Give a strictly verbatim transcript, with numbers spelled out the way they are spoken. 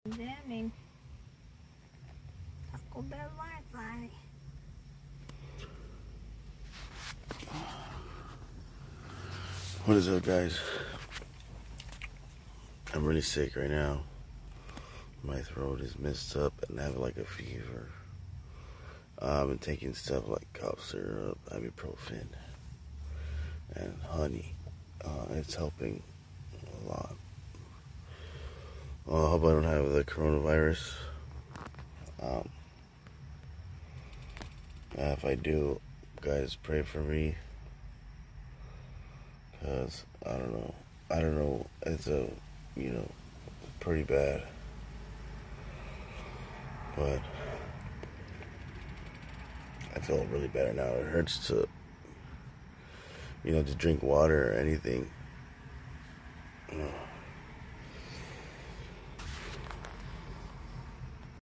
Jamming. Taco Bell Wi-Fi. What is up, guys? I'm really sick right now. My throat is messed up and I have like a fever. Uh, I've been taking stuff like cough syrup, ibuprofen, and honey. Uh, it's helping a lot. Well, I hope I don't have the coronavirus. Um, if I do, guys, pray for me. Because, I don't know. I don't know. It's a, you know, pretty bad. But I feel really better now. It hurts to, you know, to drink water or anything.